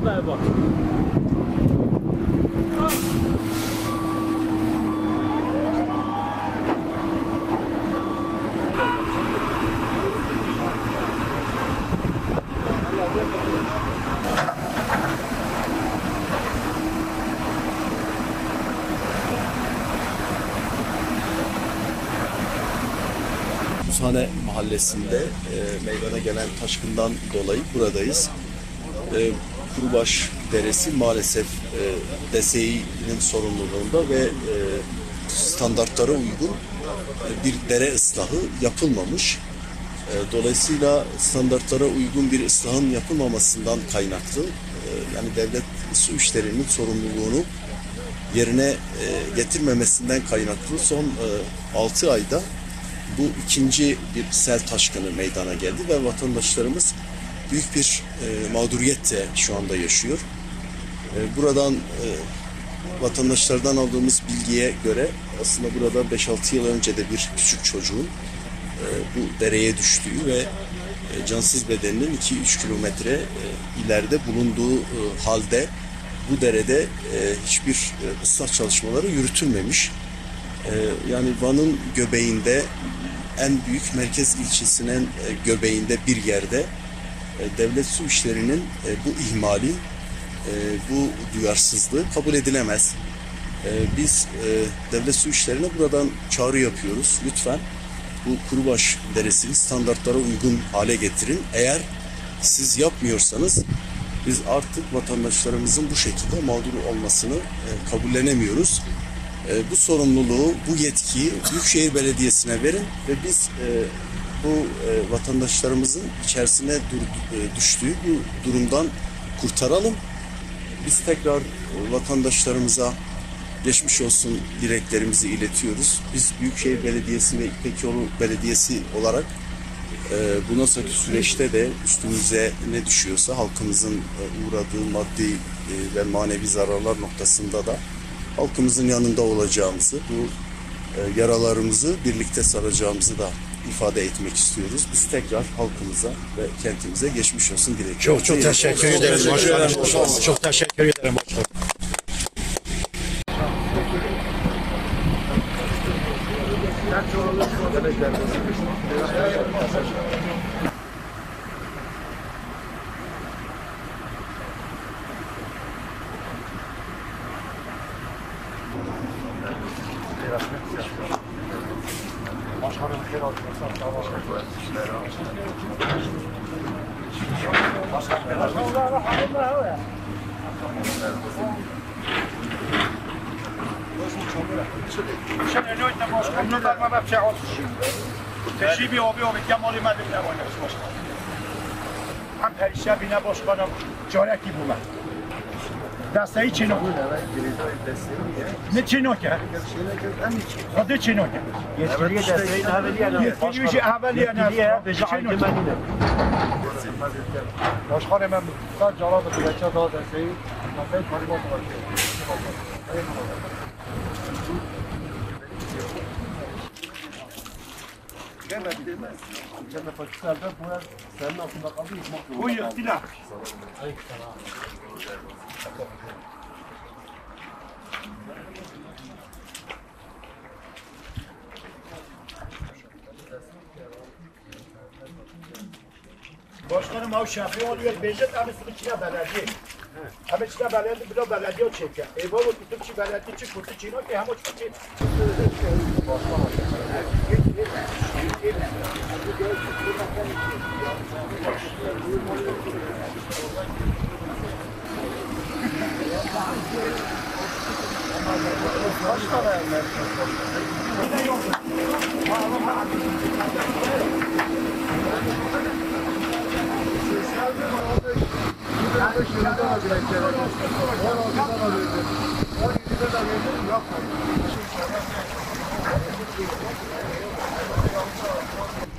Vallahi bak. Tuzhane Mahallesi'nde meydana gelen taşkından dolayı buradayız. Kurubaş Deresi maalesef DSİ'nin sorumluluğunda ve standartlara uygun bir dere ıslahı yapılmamış. Dolayısıyla standartlara uygun bir ıslahın yapılmamasından kaynaklı yani devlet su işlerinin sorumluluğunu yerine getirmemesinden kaynaklı son 6 ayda bu ikinci bir sel taşkını meydana geldi ve vatandaşlarımız büyük bir mağduriyetle şu anda yaşıyor. Buradan vatandaşlardan aldığımız bilgiye göre aslında burada 5-6 yıl önce de bir küçük çocuğun bu dereye düştüğü ve cansız bedeninin 2-3 kilometre ileride bulunduğu halde bu derede hiçbir ıslah çalışmaları yürütülmemiş. Yani Van'ın göbeğinde en büyük merkez ilçesinin göbeğinde bir yerde devlet su işlerinin bu ihmali, bu duyarsızlığı kabul edilemez. Biz devlet su işlerine buradan çağrı yapıyoruz. Lütfen bu Kurubaş Deresi'ni standartlara uygun hale getirin. Eğer siz yapmıyorsanız biz artık vatandaşlarımızın bu şekilde mağdur olmasını kabullenemiyoruz. Bu sorumluluğu, bu yetkiyi Büyükşehir Belediyesi'ne verin ve biz bu vatandaşlarımızın içerisine düştüğü bu durumdan kurtaralım. Biz tekrar vatandaşlarımıza geçmiş olsun dileklerimizi iletiyoruz. Biz Büyükşehir Belediyesi ve İpekyolu Belediyesi olarak bundan sonraki süreçte de üstümüze ne düşüyorsa halkımızın uğradığı maddi ve manevi zararlar noktasında da halkımızın yanında olacağımızı, bu yaralarımızı birlikte saracağımızı da ifade etmek istiyoruz. Biz tekrar halkımıza ve kentimize geçmiş olsun dileklerimizi. Çok teşekkür ederim başkanım. Çok teşekkür ederim başkanım. تشریبی آبی کمالی مدیم نباید باشه هم پریشبی نباشکنم جارکی بومد دسته ای چی نو نه چی نو کرد خود چی نو کرد یه اولی نه چی نو کرد باشخانه من بسیار جالب بچه داد دسته ای مفید مالیمات باشه Bu ihtilaf. Başkanım o şafi oluyor, Bejet abi sıkıntına belediye. Abi içine belediye, bir de belediye çeker. Eyvallah tutup ki belediye çık, kutu çiğne ki hem o çıkıyor. Yapma.